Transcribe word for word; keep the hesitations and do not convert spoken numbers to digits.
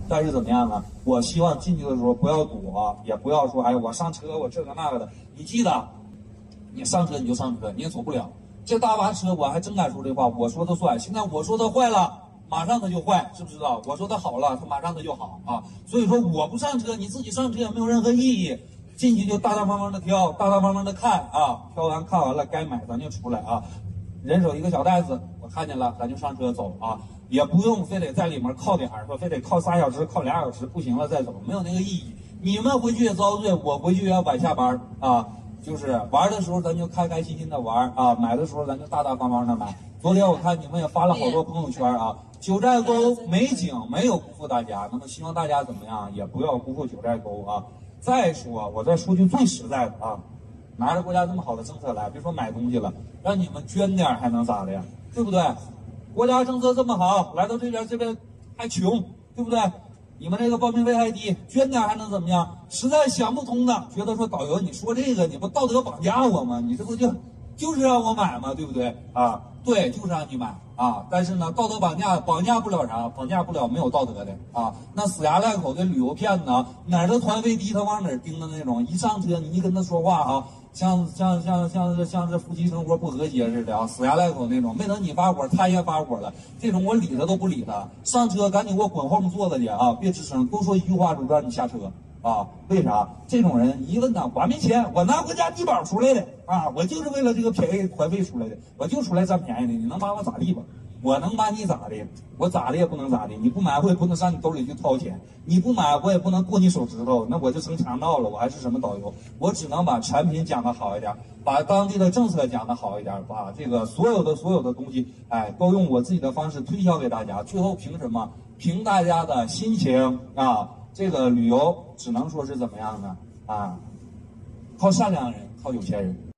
但是怎么样呢？我希望进去的时候不要躲，也不要说哎我上车我这个那个的。你记得，你上车你就上车，你也走不了。这大巴车我还真敢说这话，我说的算。现在我说的坏了，马上它就坏，知不知道？我说的好了，它马上它就好啊。所以说我不上车，你自己上车也没有任何意义。进去就大大方方的挑，大大方方的看啊，挑完看完了该买咱就出来啊。人手一个小袋子，我看见了，咱就上车走啊，也不用非得在里面靠点儿，说非得靠仨小时、靠俩小时，不行了再走，没有那个意义。你们回去也遭罪，我回去也要晚下班啊。就是玩的时候咱就开开心心的玩啊，买的时候咱就大大方方的买。昨天我看你们也发了好多朋友圈啊，九寨沟美景没有辜负大家，那么希望大家怎么样，也不要辜负九寨沟啊。再说，我再说句最实在的啊，拿着国家这么好的政策来，别说买东西了，让你们捐点还能咋的呀？对不对？国家政策这么好，来到这边这边还穷，对不对？你们这个报名费还低，捐点还能怎么样？实在想不通的，觉得说导游你说这个你不道德绑架我吗？你这不就就是让我买吗？对不对啊？对，就是让你买啊！但是呢，道德绑架绑架不了啥，绑架不了没有道德的啊！那死牙赖口的旅游骗子，哪儿的团费低他往哪儿盯的那种，一上车你一跟他说话啊，像像像像是像是夫妻生活不和谐似的啊，死牙赖口那种，没等你发火，他也发火了，这种我理他都不理他，上车赶紧给我滚后面坐着去啊！别吱声，多说一句话就让你下车。啊，为啥？这种人一问他，我没钱，我拿国家低保出来的啊，我就是为了这个便宜团费出来的，我就出来占便宜的，你能把我咋地吧？我能把你咋的？我咋的也不能咋的，你不买我也不能上你兜里去掏钱，你不买我也不能过你手指头，那我就成强盗了，我还是什么导游？我只能把产品讲得好一点，把当地的政策讲得好一点，把这个所有的所有的东西，哎，都用我自己的方式推销给大家。最后凭什么？凭大家的心情啊！这个旅游只能说是怎么样呢？啊，靠善良人，靠有钱人。